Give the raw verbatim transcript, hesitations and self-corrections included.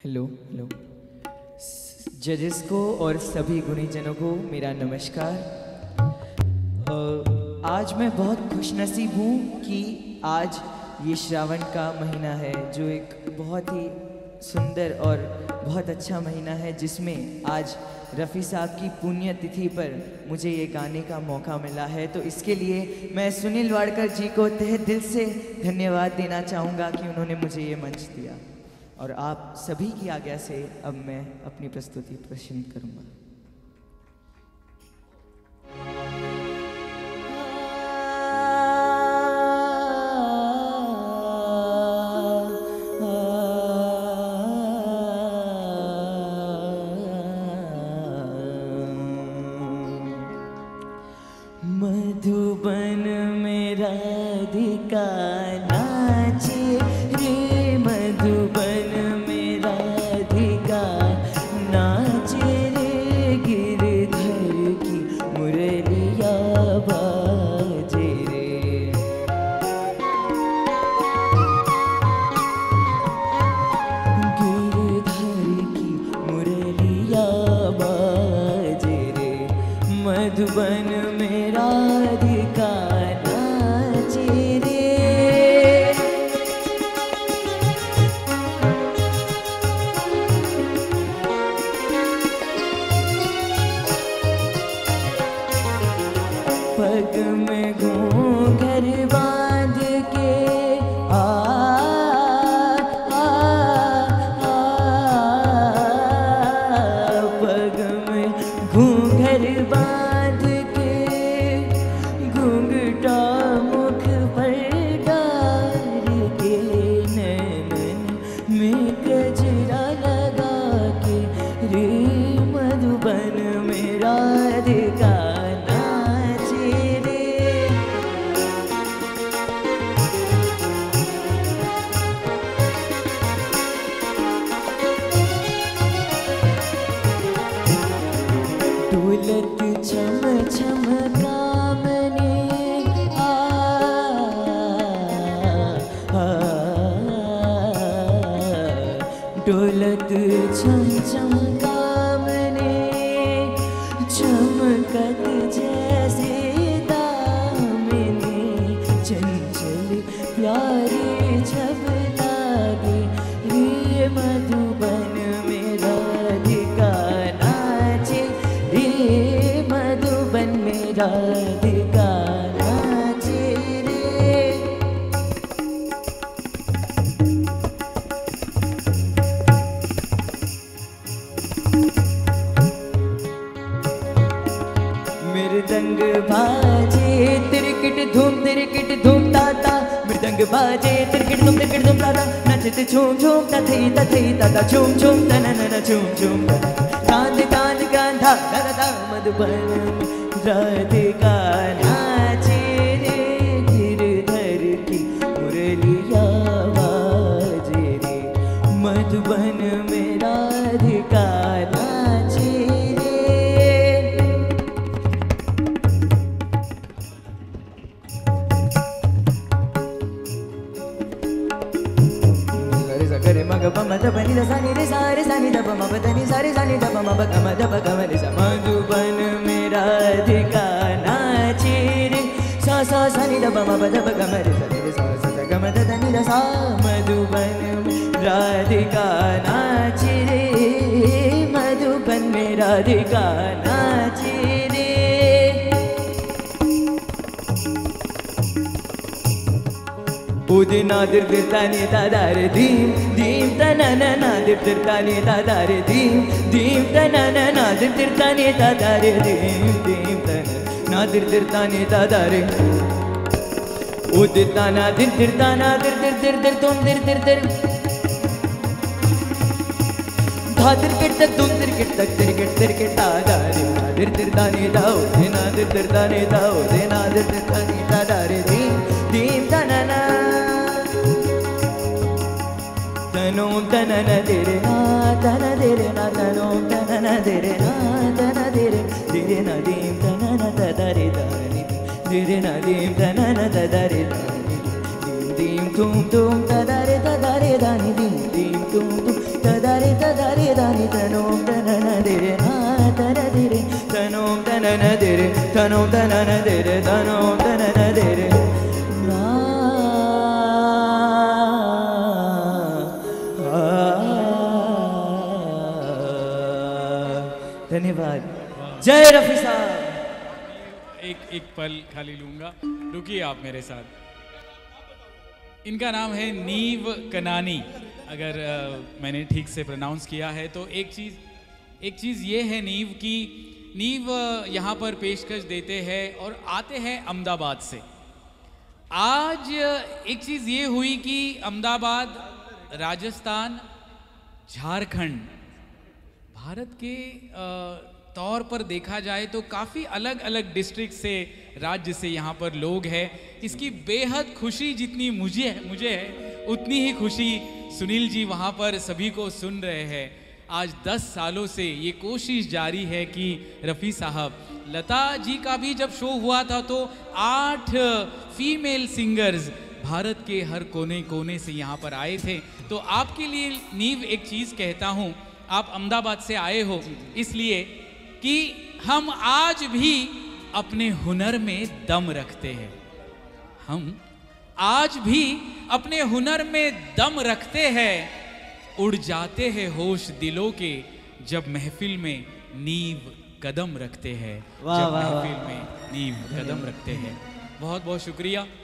Hello hello जजेस को और सभी गुणीजनों को मेरा नमस्कार। अ, आज मैं बहुत खुशनसीब हूँ कि आज ये श्रावण का महीना है, जो एक बहुत ही सुंदर और बहुत अच्छा महीना है, जिसमें आज रफ़ी साहब की पुण्य तिथि पर मुझे ये गाने का मौका मिला है। तो इसके लिए मैं सुनील वाडकर जी को तहे दिल से धन्यवाद देना चाहूँगा कि उन्होंने मुझे ये मंच दिया। और आप सभी की आज्ञा से अब मैं अपनी प्रस्तुति प्रस्तुत करूँगा। मधुबन में राधिका नाचे रे, मधुबन में राधिका नाचे रे, गिरधर की मुरलिया बाजे रे। गिरधर की मुरलिया बाजे रे, मधुबन में राधिका नाचे रे। पग में घूंघर बांध के आ, आ, आ, पग में घूंघर बांध के, घूंघटा मुख पर डाल के, नैनन में गजरा लगा के रे, मधुबन में राधिका नाचे रे। डोलत छम छम कामने आ, आ, डोलत छम छम कामने, चमकत जैसे दामिनी, चंचल प्यारे छब लागे रे, मधुबन में राधिका नाचे रे, मधुबन में राधिका नाचे रे। मृदंग बाजे तिरकिट धूम तिरकिट धूम ताता, मृदंग बाजे तिरकिट धूम तिरकिट धूम ताता, नचते झूम झूम तथई तथई ताता, झूम झूम तननन झूम झूम तांद तांद गांधा गांधा, मधुबन में राधिका नाचे रे, गिरधर की मुरलिया बाजे रे, मधुबन में राधिका नाचे रे। गरे मग पम ध नि ध सा नि रे सा रे सा नि ध प म प ध नि सा रे सा नि ध प म प ग म ध प ग म रे सा, मधुबन में राधिका नाचे रे, सा सा सा नि ध प म प ध प ग म रे सा रे सा सा सा ग म ध ध नि ध सा, मधुबन में राधिका नाचे रे, मधुबन में राधिका नाचे रे। उदिना दिर दिर तानी तादारे दीम दीम तनना ना दिर दिर तानी तादारे दीम दीम तनना ना दिर दिर तानी तादारे दीम दीम तनना ना दिर दिर तानी तादारे, उदिता ना दिर दिर ताना दिर दिर दिर दिर तुम दिर दिर दिर, धा दिर किट तक तुम दिर किट तक दिर किट दिर किट तादारे, ना दिर दिर तानी दाओ देना दिर दिर तानी दाओ देना दिर दिर तानी तादारे दीम दीम तनना तनो तनन देरे ना तन देरे ना, तनो तनन देरे ना तन देरे देरे ना, दीम तनन तदरे दानी देरे ना, दीम तनन तदरे दानी, दीम दीम तुम तुम तदरे तदरे दानी, दीम दीम तुम तुम तदारे तदारे दानी तनोम तनन देरे ना तन देरे तनोम तनन देरे तनोम तनन देरे तनोम तनन देरे ना धन्यवाद। जय रफी साहब। एक एक पल खाली लूंगा, रुकिए आप मेरे साथ। इनका नाम है नीव कनानी, अगर आ, मैंने ठीक से प्रोनाउंस किया है तो। एक चीज़ एक चीज़ ये है नीव की, नीव यहाँ पर पेशकश देते हैं और आते हैं अहमदाबाद से। आज एक चीज़ ये हुई कि अहमदाबाद, राजस्थान, झारखंड, भारत के आ, तौर पर देखा जाए तो काफ़ी अलग अलग डिस्ट्रिक्ट से, राज्य से यहाँ पर लोग हैं। इसकी बेहद खुशी जितनी मुझे है मुझे है उतनी ही खुशी सुनील जी वहाँ पर सभी को सुन रहे हैं। आज दस सालों से ये कोशिश जारी है कि रफ़ी साहब, लता जी का भी जब शो हुआ था तो आठ फीमेल सिंगर्स भारत के हर कोने कोने से यहाँ पर आए थे। तो आपके लिए नीव एक चीज़ कहता हूँ, आप अहमदाबाद से आए हो इसलिए कि हम आज भी अपने हुनर में दम रखते हैं। हम आज भी अपने हुनर में दम रखते हैं। उड़ जाते हैं होश दिलों के जब महफिल में नींव कदम रखते हैं। जब महफिल में नींव कदम रखते हैं। बहुत बहुत शुक्रिया।